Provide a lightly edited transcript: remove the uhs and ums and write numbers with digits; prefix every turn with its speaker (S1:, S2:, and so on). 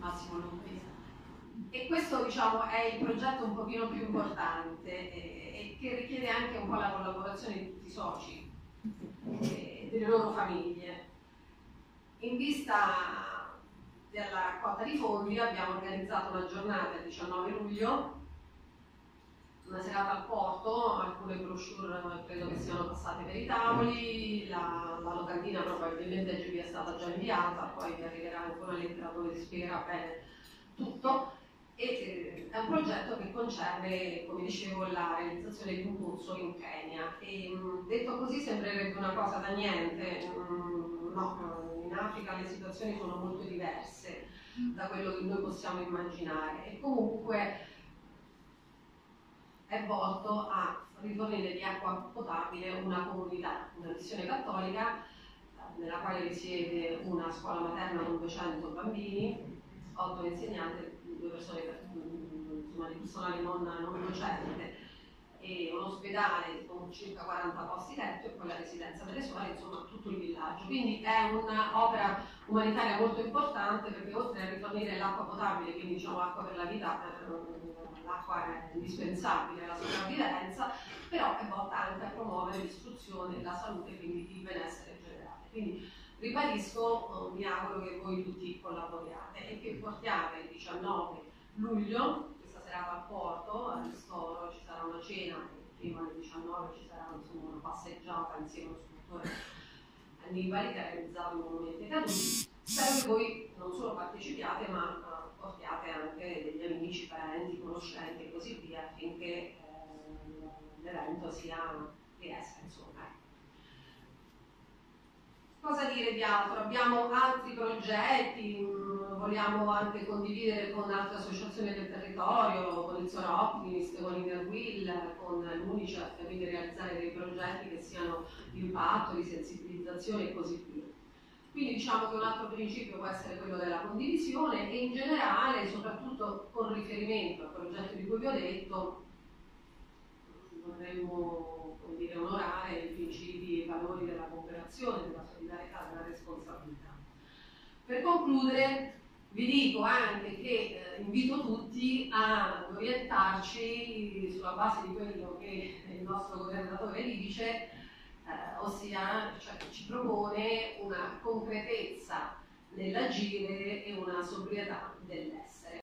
S1: Massimo Lupi. E questo, diciamo, è il progetto un pochino più importante e che richiede anche un po' la collaborazione di tutti i soci e delle loro famiglie. In vista della raccolta di fondi abbiamo organizzato una giornata il 19 luglio, una serata al porto, alcune brochure credo che siano passate per i tavoli, la locandina probabilmente vi è stata già inviata, poi vi arriverà anche una lettera dove si spiegherà bene tutto. E è un progetto che concerne, come dicevo, la realizzazione di un pozzo in Kenya. E, detto così sembrerebbe una cosa da niente, no, in Africa le situazioni sono molto diverse da quello che noi possiamo immaginare e comunque è volto a rifornire di acqua potabile una comunità, una missione cattolica nella quale risiede una scuola materna con 200 bambini, 8 insegnanti, 2 persone, insomma, di personale non docente, e un ospedale con circa 40 posti letto e poi la residenza delle suore, insomma tutto il villaggio. Quindi è un'opera umanitaria molto importante perché oltre a rifornire l'acqua potabile, quindi diciamo l'acqua per la vita, l'acqua è indispensabile alla sopravvivenza, però è volta anche a promuovere l'istruzione, la salute, quindi il benessere generale. Quindi ribadisco, mi auguro che voi tutti collaboriate e che portiate il 19 luglio, questa serata al porto, al ristoro, ci sarà una cena e prima del 19 ci sarà insomma, una passeggiata insieme allo scultore Annibali che ha realizzato i monumenti caduti. Spero che voi non solo partecipiate ma portiate anche degli amici, parenti, conoscenti e così via affinché l'evento riesca insomma. Cosa dire di altro? Abbiamo altri progetti, vogliamo anche condividere con altre associazioni del territorio, con il Sora Optimist, con Interwill, con l'Unicef, quindi realizzare dei progetti che siano di impatto, di sensibilizzazione e così via. Quindi diciamo che un altro principio può essere quello della condivisione e in generale, soprattutto con riferimento al progetto di cui vi ho detto, vorremmo onorare i principi e i valori della cooperazione, della solidarietà, della responsabilità. Per concludere vi dico anche che invito tutti ad orientarci sulla base di quello che il nostro governatore dice, ossia cioè, ci propone una concretezza nell'agire e una sobrietà nell'essere.